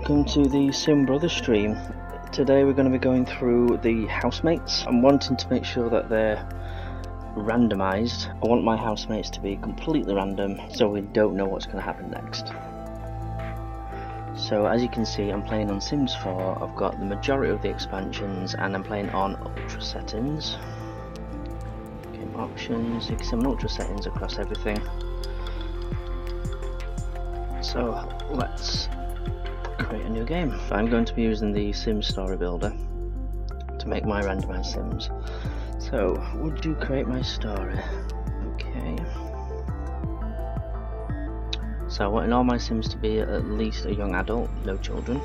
welcome to the Sim Brothers stream. Today we're going to be going through the housemates. I'm wanting to make sure that they're randomised. I want my housemates to be completely random so we don't know what's going to happen next. So as you can see, I'm playing on Sims 4. I've got the majority of the expansions and I'm playing on ultra settings. Game options, you can see I'm on ultra settings across everything. So let's create a new game. I'm going to be using the Sim Story Builder to make my randomised Sims. So, would you create my story? Okay. So I want all my Sims to be at least a young adult, no children.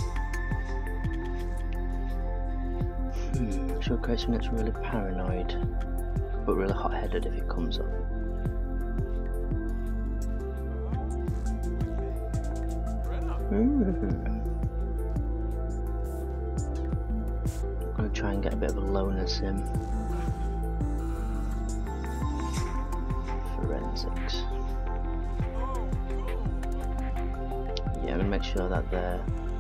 Should we create something that's really paranoid, but really hot-headed if it comes up? I'm going to try and get a bit of a loner sim. Forensics. Yeah, I'm going to make sure that they're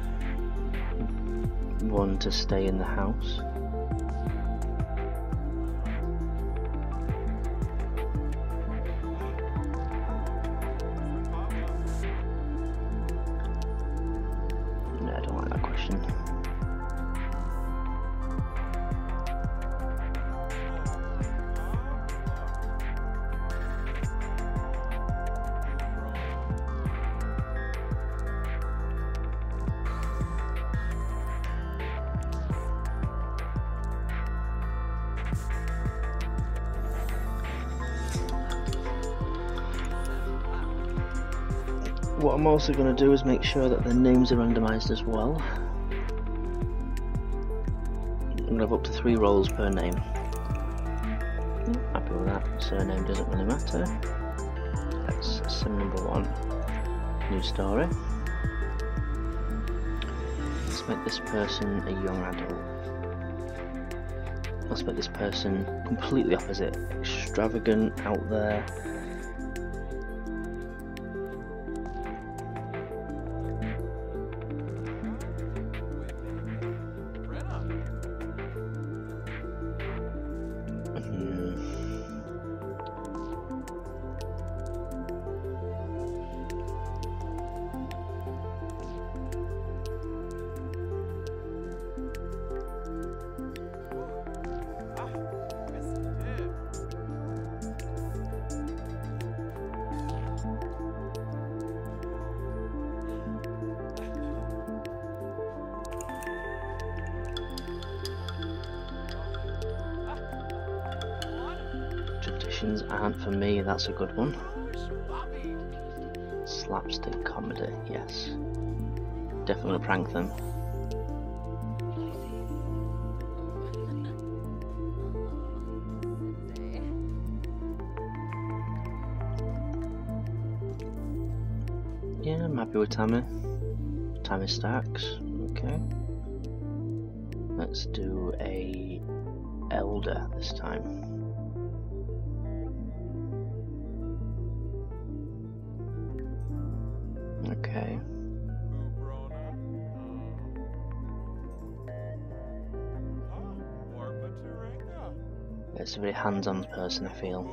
one to stay in the house. What I'm also going to do is make sure that their names are randomised as well. I'm going to have up to 3 roles per name. Happy with that. Surname doesn't really matter. That's sim number 1. New story. Let's make this person a young adult. Let's make this person completely opposite. Extravagant, out there. Traditions aren't for me, that's a good one. Slapstick comedy, yes. Definitely gonna prank them. Yeah, I'm happy with Tammy. Tammy Starks, okay. Let's do a elder this time. Okay. It's a very hands-on person, I feel.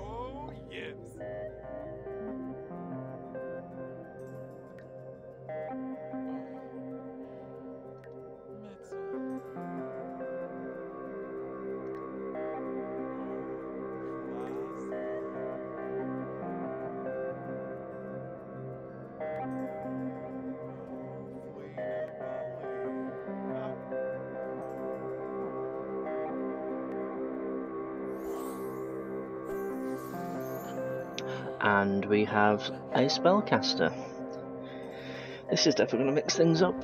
And we have a spellcaster. This is definitely going to mix things up.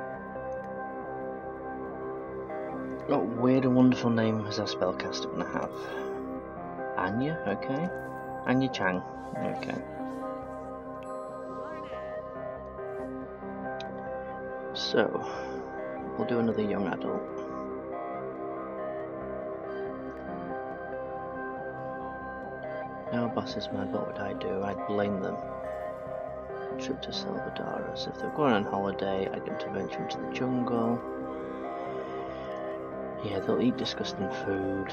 What weird and wonderful name is our spellcaster going to have? Anya, okay. Anya Chang, okay. So, we'll do another young adult. No boss is mad, what would I do? I'd blame them. trip to Salvador. So if they're going on holiday, I get to venture into the jungle. Yeah, they'll eat disgusting food.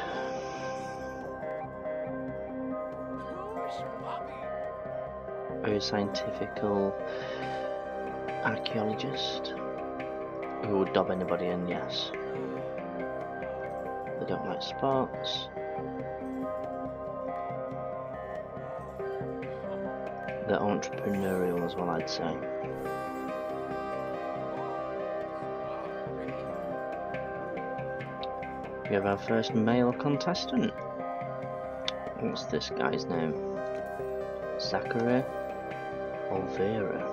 Very scientifical archaeologist who would dob anybody in, yes. They don't like sports. They're entrepreneurial as well, I'd say. We have our first male contestant. What's this guy's name? Zachary Olvera.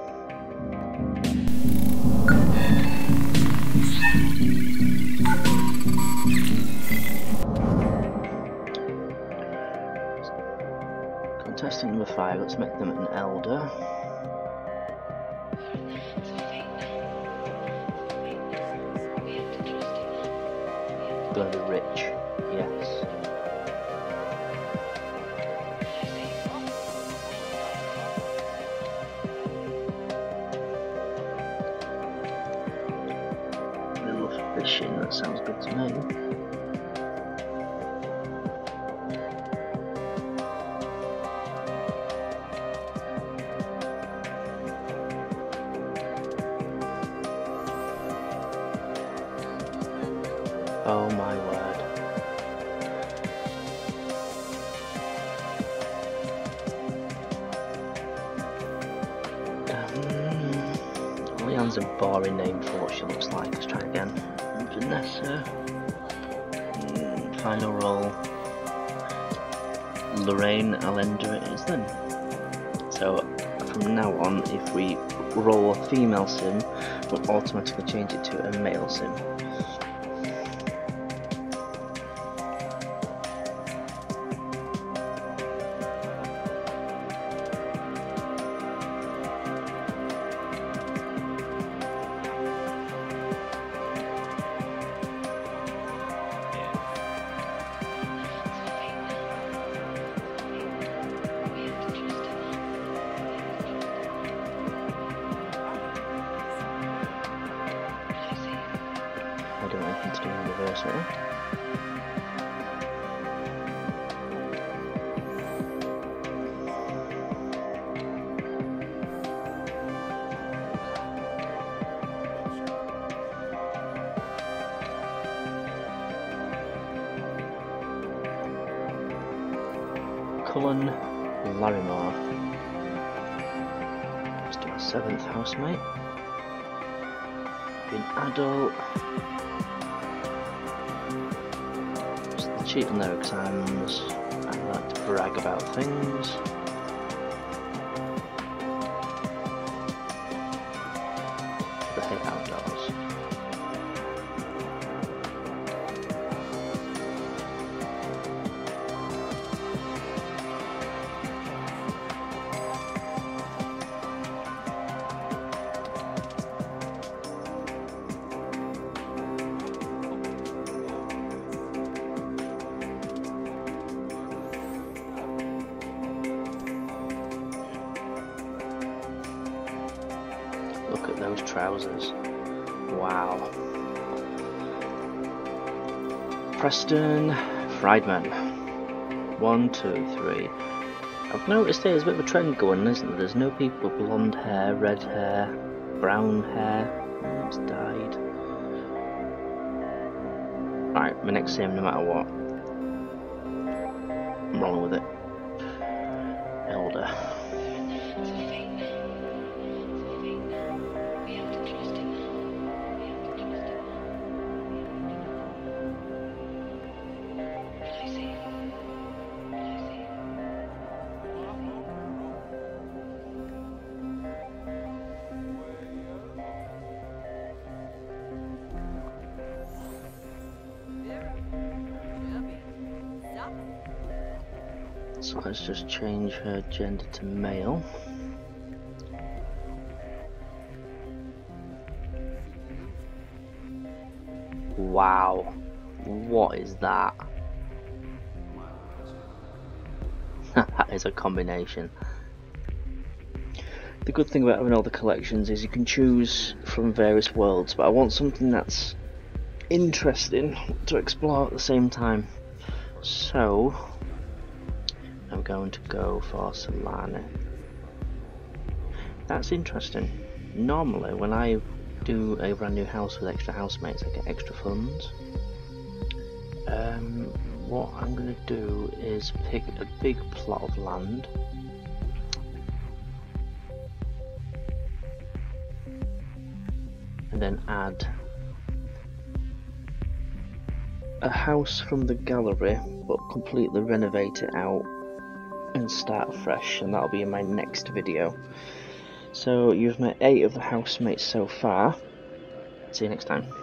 Contestant number 5, let's make them an elder. Gonna be rich, yes. They love fishing, that sounds good to me. Oh my word. Leon's a boring name for what she looks like. Let's try again. Vanessa. Final role. Lorraine Allender it is then. So from now on, if we roll a female sim, we'll automatically change it to a male sim. I don't know anything to do with university. Cullen Larimore. Let's do our 7th housemate. Be an adult. Cheat on their exams. I like to brag about things. They hate outdoors. Look at those trousers. Wow. Preston Friedman. 1, 2, 3. I've noticed there's a bit of a trend going, isn't there? There's no people with blonde hair, red hair, brown hair. It's dyed. Right, my next sim, no matter what. I'm rolling with it. Elder. So let's just change her gender to male. Wow, what is that? That is a combination. The good thing about having all the collections is you can choose from various worlds, but I want something that's interesting to explore at the same time. So I'm going to go for Solana. That's interesting. Normally when I do a brand new house with extra housemates, I get extra funds. What I'm going to do is pick a big plot of land. And then add a house from the gallery, but completely renovate it out and start fresh, and that'll be in my next video. So you've met 8 of the housemates so far. See you next time.